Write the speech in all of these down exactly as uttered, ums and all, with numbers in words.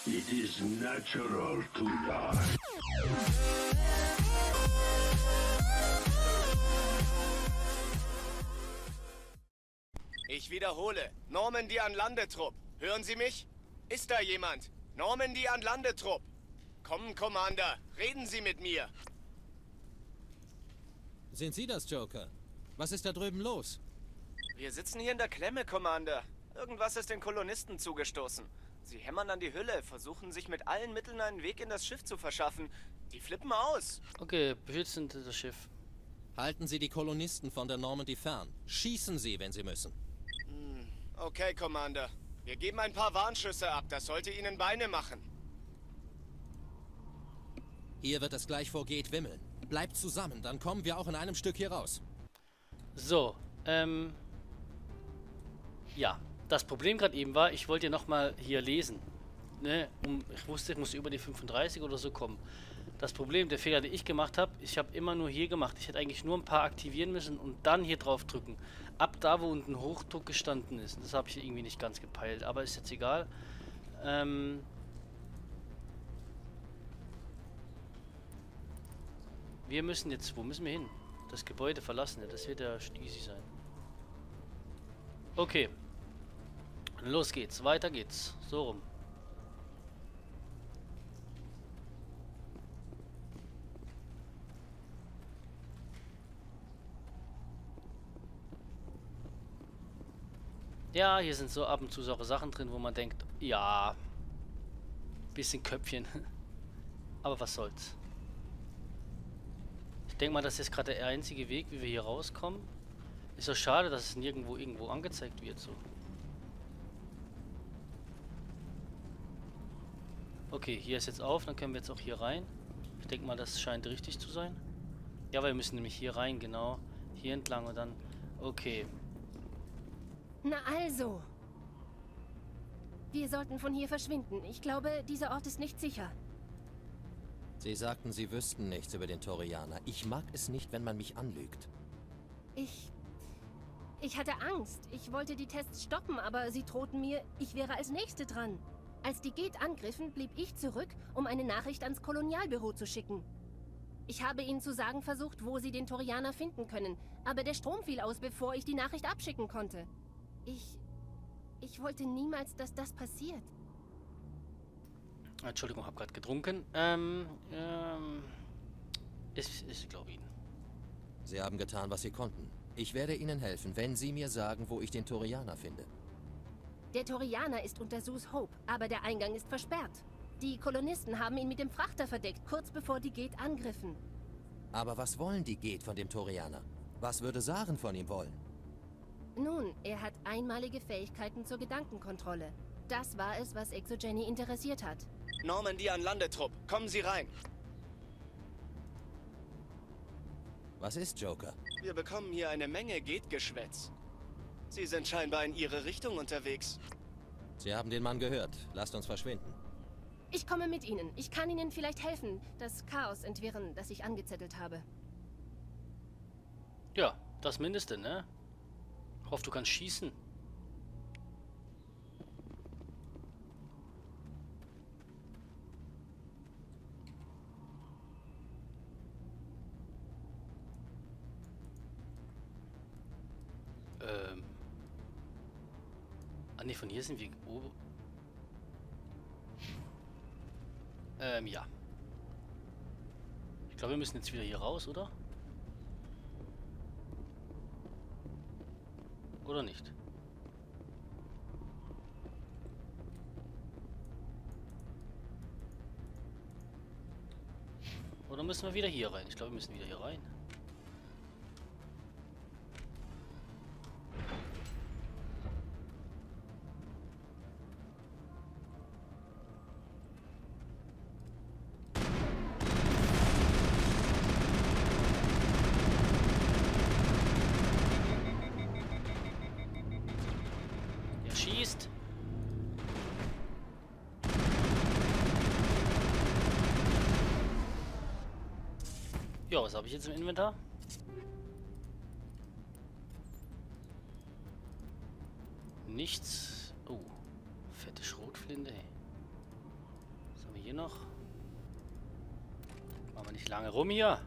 It is natural to die. Ich wiederhole, Normandy an Landetrupp. Hören Sie mich? Ist da jemand? Normandy an Landetrupp. Kommen, Commander, reden Sie mit mir. Sind Sie das, Joker? Was ist da drüben los? Wir sitzen hier in der Klemme, Commander. Irgendwas ist den Kolonisten zugestoßen. Sie hämmern an die Hülle, versuchen sich mit allen Mitteln einen Weg in das Schiff zu verschaffen. Die flippen aus. Okay, beschützen das Schiff. Halten Sie die Kolonisten von der Normandy fern. Schießen Sie, wenn Sie müssen. Hm, okay, Commander. Wir geben ein paar Warnschüsse ab. Das sollte Ihnen Beine machen. Hier wird es gleich vor Geht wimmeln. Bleibt zusammen, dann kommen wir auch in einem Stück hier raus. So, ähm... ja, das Problem gerade eben war, ich wollte ja nochmal hier lesen. Ne, um, ich wusste, ich muss über die fünfunddreißig oder so kommen. Das Problem, der Fehler, den ich gemacht habe, ich habe immer nur hier gemacht. Ich hätte eigentlich nur ein paar aktivieren müssen und dann hier drauf drücken. Ab da, wo unten Hochdruck gestanden ist. Das habe ich irgendwie nicht ganz gepeilt, aber ist jetzt egal. Ähm... Wir müssen jetzt, wo müssen wir hin? Das Gebäude verlassen, ja, das wird ja easy sein. Okay. Los geht's, weiter geht's. So rum. Ja, hier sind so ab und zu solche Sachen drin, wo man denkt, ja, bisschen Köpfchen. Aber was soll's. Ich denke mal, das ist gerade der einzige Weg, wie wir hier rauskommen. Ist doch schade, dass es nirgendwo irgendwo angezeigt wird, so. Okay, hier ist jetzt auf, dann können wir jetzt auch hier rein. Ich denke mal, das scheint richtig zu sein. Ja, wir müssen nämlich hier rein, genau. Hier entlang und dann... Okay. Na also. Wir sollten von hier verschwinden. Ich glaube, dieser Ort ist nicht sicher. Sie sagten, Sie wüssten nichts über den Torianer. Ich mag es nicht, wenn man mich anlügt. Ich... Ich hatte Angst. Ich wollte die Tests stoppen, aber sie drohten mir, ich wäre als Nächste dran. Als die Geth angriffen, blieb ich zurück, um eine Nachricht ans Kolonialbüro zu schicken. Ich habe ihnen zu sagen versucht, wo sie den Torianer finden können, aber der Strom fiel aus, bevor ich die Nachricht abschicken konnte. Ich... Ich wollte niemals, dass das passiert. Entschuldigung, habe gerade getrunken. Ähm, ähm... Ich, ich glaube Ihnen. Sie haben getan, was Sie konnten. Ich werde Ihnen helfen, wenn Sie mir sagen, wo ich den Torianer finde. Der Torianer ist unter Zeus Hope, aber der Eingang ist versperrt. Die Kolonisten haben ihn mit dem Frachter verdeckt, kurz bevor die Geth angriffen. Aber was wollen die Geth von dem Torianer? Was würde Saren von ihm wollen? Nun, er hat einmalige Fähigkeiten zur Gedankenkontrolle. Das war es, was Exogeny interessiert hat. Normandy an Landetrupp. Kommen Sie rein. Was ist, Joker? Wir bekommen hier eine Menge Geth-Geschwätz. Sie sind scheinbar in Ihre Richtung unterwegs. Sie haben den Mann gehört. Lasst uns verschwinden. Ich komme mit Ihnen. Ich kann Ihnen vielleicht helfen, das Chaos entwirren, das ich angezettelt habe. Ja, das Mindeste, ne? Ich hoffe, du kannst schießen. Ähm. Ah ne, von hier sind wir oben. Ähm, ja. Ich glaube, wir müssen jetzt wieder hier raus, oder? Oder nicht? Oder müssen wir wieder hier rein? Ich glaube, wir müssen wieder hier rein. Schießt. Ja, was habe ich jetzt im Inventar? Nichts. Oh, fette Schrotflinte. Ey. noch. Machen wir nicht lange rum hier.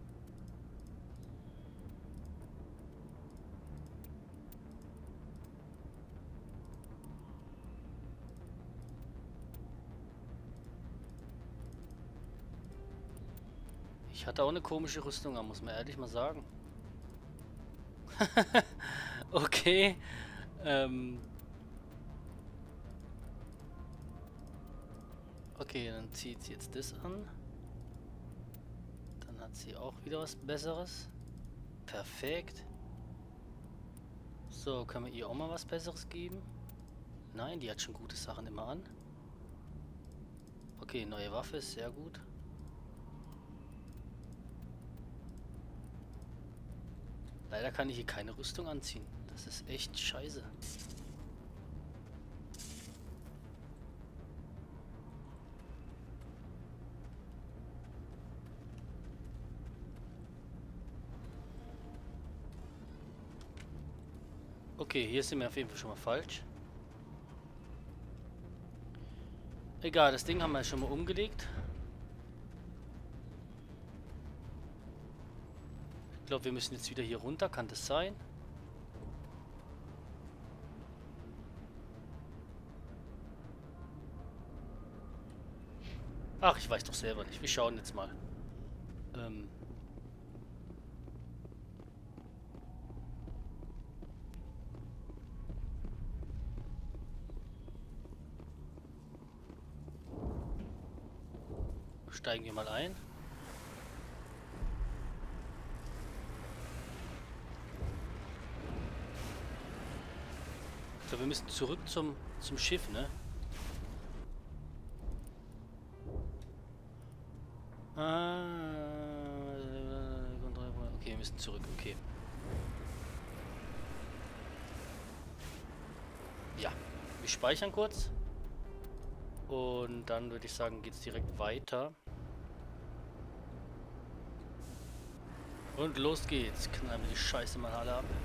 Ich hatte auch eine komische Rüstung an, muss man ehrlich mal sagen. Okay. Ähm. Okay, dann zieht sie jetzt das an. Dann hat sie auch wieder was Besseres. Perfekt. So, können wir ihr auch mal was Besseres geben? Nein, die hat schon gute Sachen immer an. Okay, neue Waffe ist sehr gut. Leider kann ich hier keine Rüstung anziehen. Das ist echt scheiße. Okay, hier sind wir auf jeden Fall schon mal falsch. Egal, das Ding haben wir schon mal umgelegt. Ich glaube, wir müssen jetzt wieder hier runter. Kann das sein? Ach, ich weiß doch selber nicht. Wir schauen jetzt mal. Ähm... Steigen wir mal ein. Ich glaube, wir müssen zurück zum, zum Schiff, ne? Okay, wir müssen zurück, okay. Ja, wir speichern kurz. Und dann würde ich sagen, geht es direkt weiter. Und los geht's. Knallen wir die Scheiße mal alle ab.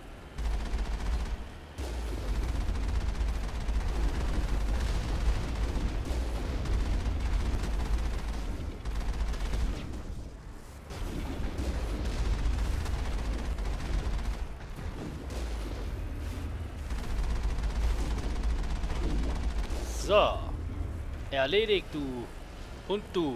So. Erledigt, du. Und du.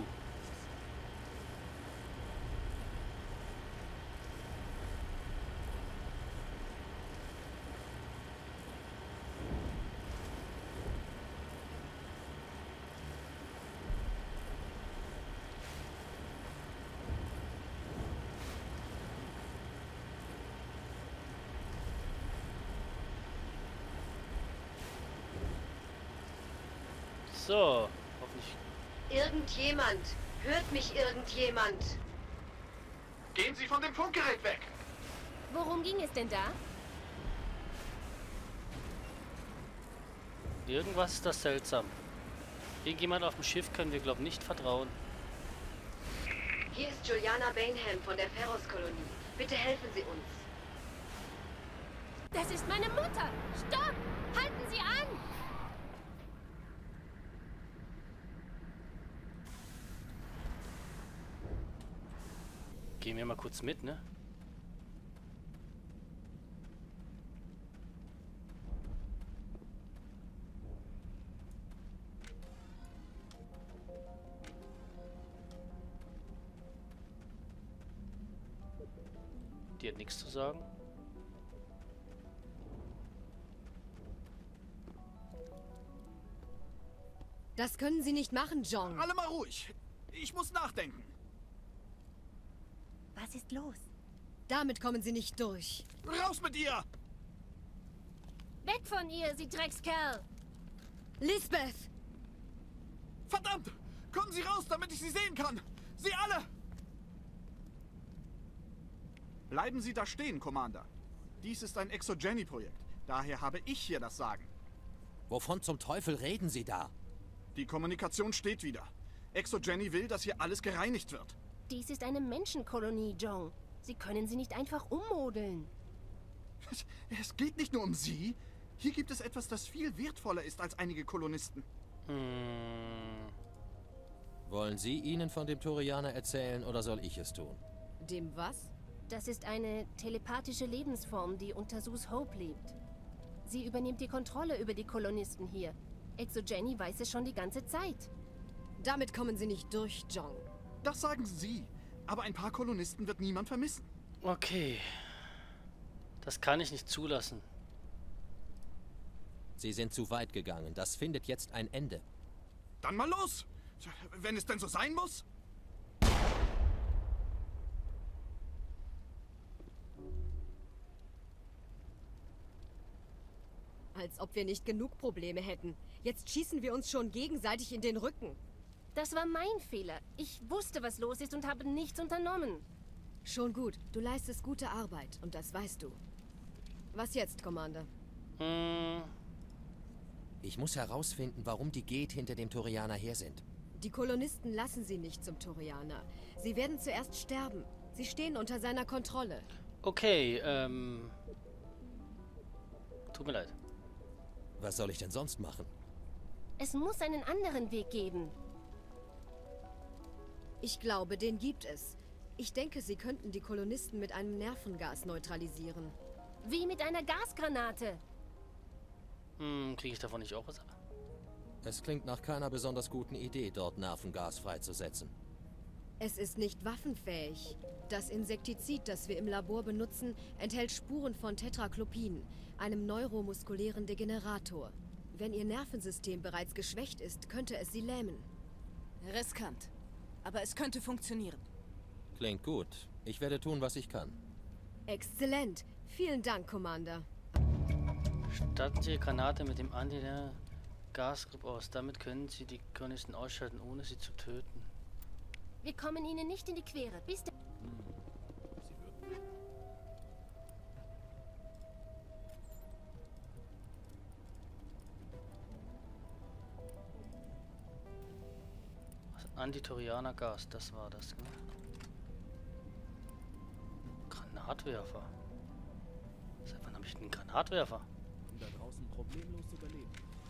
So, hoffentlich. Irgendjemand. Hört mich irgendjemand? Gehen Sie von dem Funkgerät weg! Worum ging es denn da? Irgendwas ist das seltsam. Irgendjemand auf dem Schiff können wir, glaube ich, nicht vertrauen. Hier ist Juliana Bainham von der Ferros-Kolonie. Bitte helfen Sie uns. Das ist meine Mutter! Stopp! Halten Sie an! Gehen wir mal kurz mit, ne? Die hat nichts zu sagen. Das können Sie nicht machen, John. Alle mal ruhig. Ich muss nachdenken. Was ist los? Damit kommen Sie nicht durch. Raus mit ihr! Weg von ihr, Sie Dreckskerl! Lisbeth! Verdammt! Kommen Sie raus, damit ich Sie sehen kann! Sie alle! Bleiben Sie da stehen, Commander. Dies ist ein Exogeny-Projekt. Daher habe ich hier das Sagen. Wovon zum Teufel reden Sie da? Die Kommunikation steht wieder. Exogeny will, dass hier alles gereinigt wird. Dies ist eine Menschenkolonie, John. Sie können sie nicht einfach ummodeln. Es geht nicht nur um Sie. Hier gibt es etwas, das viel wertvoller ist als einige Kolonisten. Hm. Wollen Sie ihnen von dem Turianer erzählen oder soll ich es tun? Dem was? Das ist eine telepathische Lebensform, die unter Sus Hope lebt. Sie übernimmt die Kontrolle über die Kolonisten hier. Exogeny weiß es schon die ganze Zeit. Damit kommen Sie nicht durch, Jong. Das sagen Sie. Aber ein paar Kolonisten wird niemand vermissen. Okay. Das kann ich nicht zulassen. Sie sind zu weit gegangen. Das findet jetzt ein Ende. Dann mal los! Wenn es denn so sein muss. Als ob wir nicht genug Probleme hätten. Jetzt schießen wir uns schon gegenseitig in den Rücken. Das war mein Fehler. Ich wusste, was los ist und habe nichts unternommen. Schon gut. Du leistest gute Arbeit und das weißt du. Was jetzt, Commander? Hm. Ich muss herausfinden, warum die Geth hinter dem Turianer her sind. Die Kolonisten lassen sie nicht zum Turianer. Sie werden zuerst sterben. Sie stehen unter seiner Kontrolle. Okay, ähm... Tut mir leid. Was soll ich denn sonst machen? Es muss einen anderen Weg geben. Ich glaube, den gibt es. Ich denke, sie könnten die Kolonisten mit einem Nervengas neutralisieren. Wie mit einer Gasgranate. Hm, kriege ich davon nicht auch was ab? Es klingt nach keiner besonders guten Idee, dort Nervengas freizusetzen. Es ist nicht waffenfähig. Das Insektizid, das wir im Labor benutzen, enthält Spuren von Tetraklopin, einem neuromuskulären Degenerator. Wenn ihr Nervensystem bereits geschwächt ist, könnte es sie lähmen. Riskant. Aber es könnte funktionieren. Klingt gut. Ich werde tun, was ich kann. Exzellent. Vielen Dank, Commander. Statten Sie die Granate mit dem Anti-Gasgrupp aus. Damit können Sie die Kolonisten ausschalten, ohne sie zu töten. Wir kommen ihnen nicht in die Quere. Bis der Antitorianer Gas, das war das, ne? Granatwerfer. Seit wann habe ich einen Granatwerfer? Um da draußen problemlos zu überleben.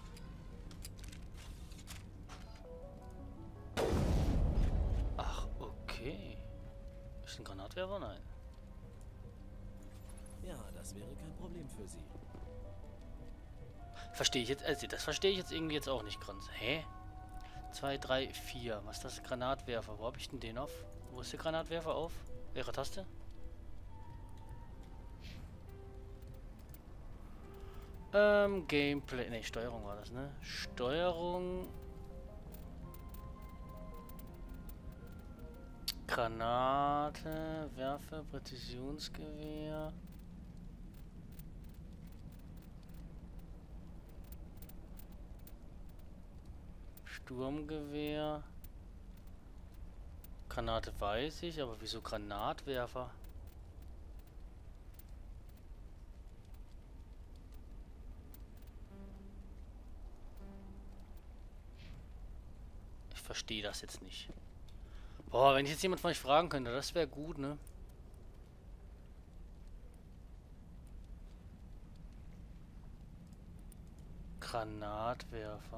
Ach, okay. Ist ein Granatwerfer? Nein. Ja, das wäre kein Problem für Sie. Verstehe ich jetzt, also das verstehe ich jetzt irgendwie jetzt auch nicht ganz. Hä? zwei, drei, vier. Was ist das? Granatwerfer. Wo habe ich denn den auf? Wo ist der Granatwerfer auf? Welche Taste? Ähm, Gameplay. Ne, Steuerung war das, ne? Steuerung. Granate, Werfer, Präzisionsgewehr. Sturmgewehr. Granate weiß ich, aber wieso Granatwerfer? Ich verstehe das jetzt nicht. Boah, wenn ich jetzt jemand von euch fragen könnte, das wäre gut, ne? Granatwerfer.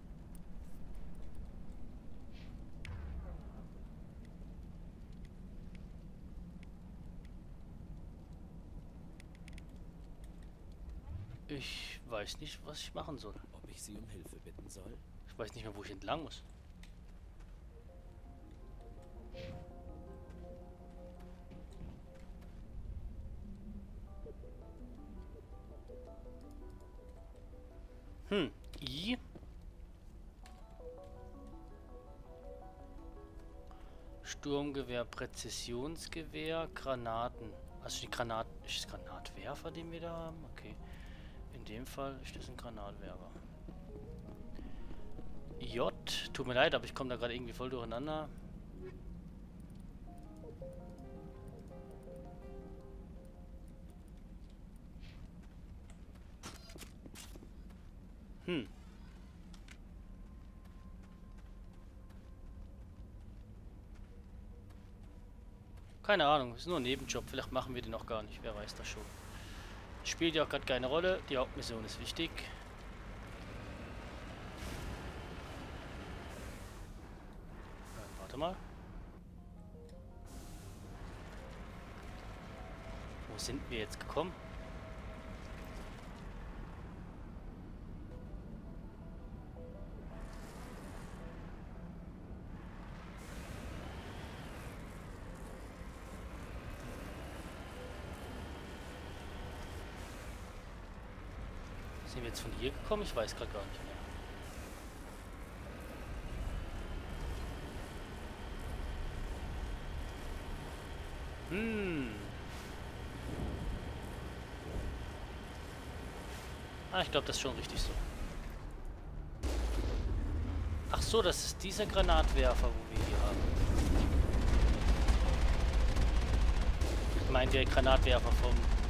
Ich weiß nicht, was ich machen soll. Ob ich Sie um Hilfe bitten soll? Ich weiß nicht mehr, wo ich entlang muss. Hm, I. Sturmgewehr, Präzisionsgewehr, Granaten. Also die Granaten. Ist das Granatwerfer, den wir da haben? Okay. In dem Fall ist das ein Granatwerfer. J. Tut mir leid, aber ich komme da gerade irgendwie voll durcheinander. Hm. Keine Ahnung, ist nur ein Nebenjob. Vielleicht machen wir den noch gar nicht. Wer weiß das schon. Spielt ja auch gerade keine Rolle. Die Hauptmission ist wichtig. Warte mal. Wo sind wir jetzt gekommen? Sind wir jetzt von hier gekommen? Ich weiß gerade gar nicht mehr. Hm. Ah, ich glaube, das ist schon richtig so. Ach so, das ist dieser Granatwerfer, wo wir hier haben. Ich meine, der Granatwerfer vom...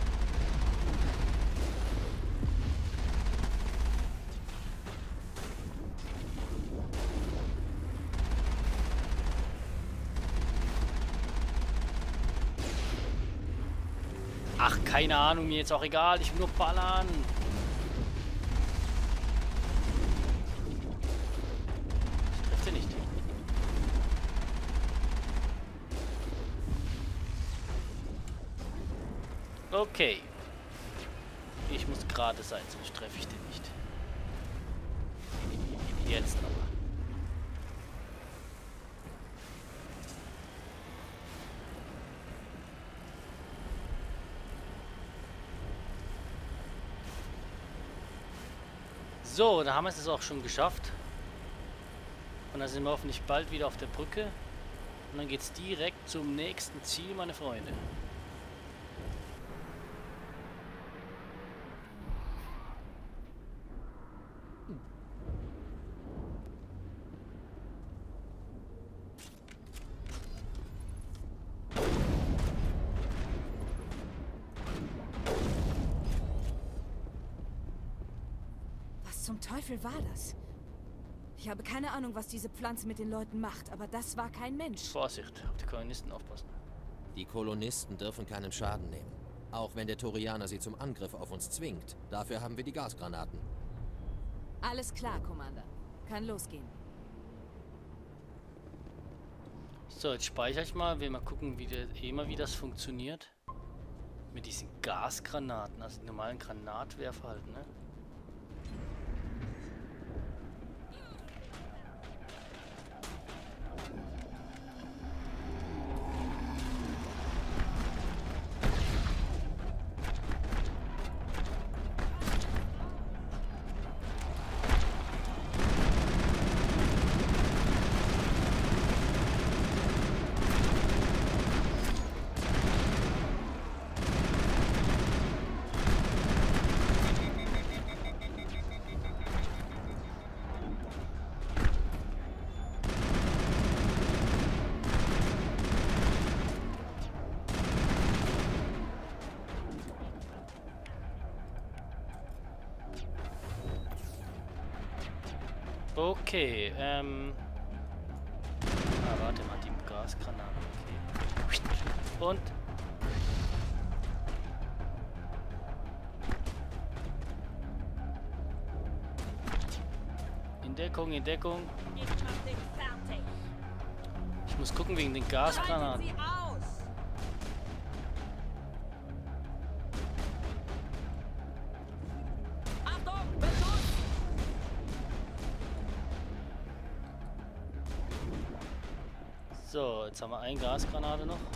Ach, keine Ahnung, mir jetzt auch egal. Ich will nur ballern. Ich treffe nicht. Okay. Ich muss gerade sein, sonst treffe ich den nicht. Jetzt aber. So, da haben wir es auch schon geschafft. Und dann sind wir hoffentlich bald wieder auf der Brücke. Und dann geht es direkt zum nächsten Ziel, meine Freunde. Zum Teufel war das? Ich habe keine Ahnung, was diese Pflanze mit den Leuten macht, aber das war kein Mensch. Vorsicht, auf die Kolonisten aufpassen. Die Kolonisten dürfen keinen Schaden nehmen. Auch wenn der Turianer sie zum Angriff auf uns zwingt. Dafür haben wir die Gasgranaten. Alles klar, Commander. Kann losgehen. So, jetzt speichere ich mal. Will mal gucken, wie, der, immer, wie das funktioniert. Mit diesen Gasgranaten, also die normalen Granatwerfer halt, ne? Okay, ähm... Ah, warte mal, die Gasgranaten, okay. Und... In Deckung, in Deckung. Ich muss gucken wegen den Gasgranaten. So, jetzt haben wir eine Gasgranate noch.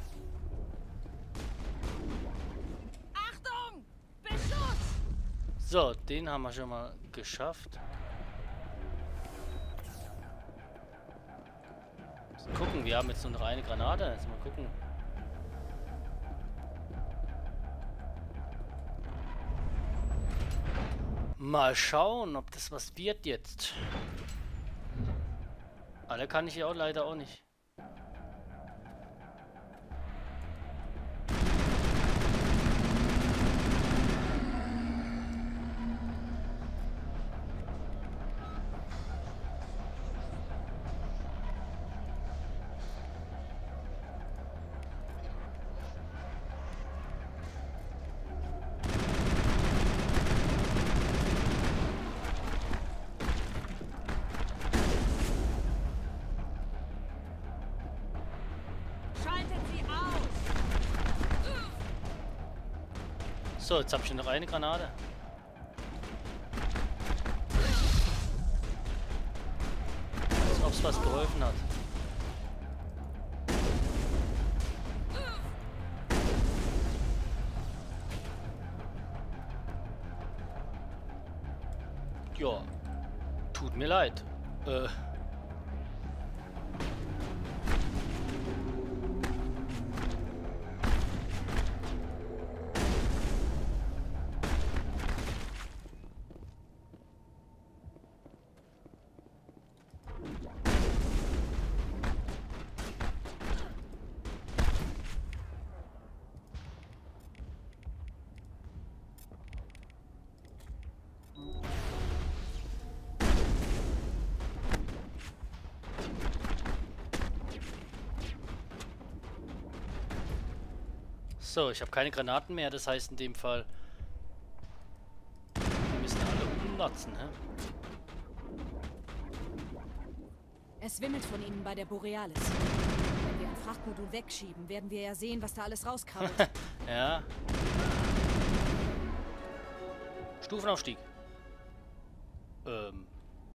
Achtung! Beschuss! So, den haben wir schon mal geschafft. Mal gucken, wir haben jetzt nur noch eine Granate. Jetzt mal gucken. Mal schauen, ob das was wird jetzt. Alle kann ich ja auch leider auch nicht. So, jetzt habe ich noch eine Granate. Als ob es was geholfen hat. Ja, tut mir leid. Äh. So, ich habe keine Granaten mehr, das heißt in dem Fall, wir müssen alle umnutzen, hä? Es wimmelt von ihnen bei der Borealis. Wenn wir ein Frachtmodul wegschieben, werden wir ja sehen, was da alles rauskrabbelt. Ja. Stufenaufstieg. Ähm.